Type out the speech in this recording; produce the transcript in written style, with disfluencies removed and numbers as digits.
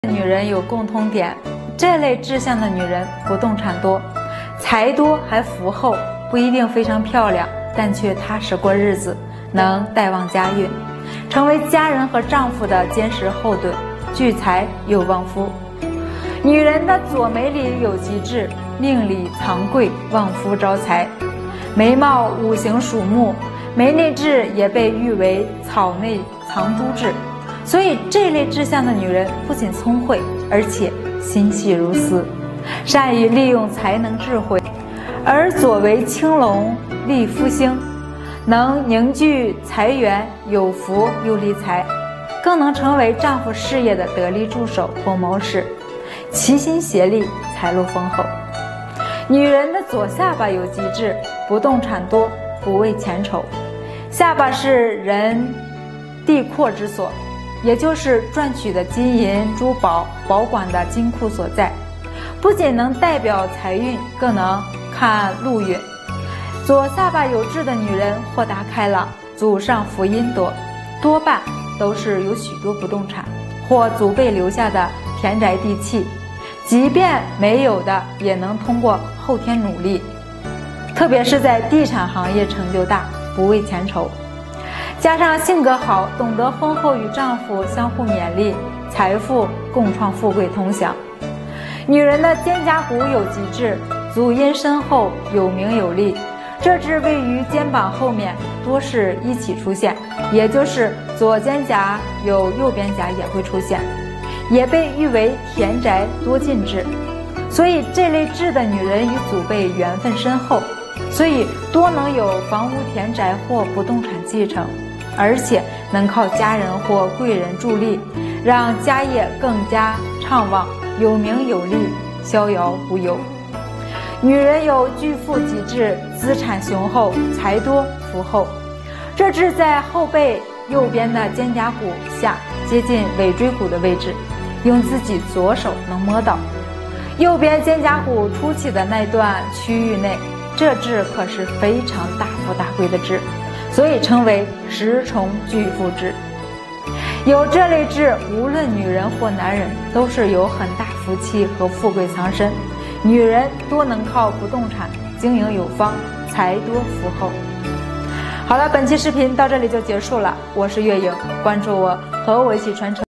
女人有共通点，这类志向的女人不动产多，财多还福厚，不一定非常漂亮，但却踏实过日子，能带旺家运，成为家人和丈夫的坚实后盾，聚财又旺夫。女人的左眉里有吉痣，命里藏贵，旺夫招财。眉毛五行属木，眉内痣也被誉为草内藏珠痣。所以这类志向的女人不仅聪慧，而且心细如丝，善于利用才能智慧。而左为青龙立夫星，能凝聚财源，有福又利财，更能成为丈夫事业的得力助手或谋士，齐心协力，财路丰厚。女人的左下巴有吉痣，不动产多，不为钱愁。下巴是人地阔之所，也就是赚取的金银珠宝保管的金库所在，不仅能代表财运，更能看路运。左下巴有痣的女人豁达开朗，祖上福荫多，多半都是有许多不动产或祖辈留下的田宅地契，即便没有的也能通过后天努力，特别是在地产行业成就大，不为钱愁。加上性格好，懂得婚后与丈夫相互勉励，财富共创富贵同享。女人的肩胛骨有吉痣，足阴深厚，有名有利，这痣位于肩膀后面，多是一起出现，也就是左肩胛有右边胛也会出现，也被誉为田宅多进痣。所以这类痣的女人与祖辈缘分深厚，所以多能有房屋田宅或不动产继承，而且能靠家人或贵人助力，让家业更加畅旺，有名有利，逍遥无忧。女人有巨富吉痣，资产雄厚，财多福厚。这痣在后背右边的肩胛骨下，接近尾椎骨的位置，用自己左手能摸到。右边肩胛骨凸起的那段区域内，这痣可是非常大富大贵的痣，所以称为10重巨富痣。有这类痣，无论女人或男人，都是有很大福气和富贵藏身。女人多能靠不动产经营有方，财多福厚。好了，本期视频到这里就结束了，我是月影，关注我，和我一起传承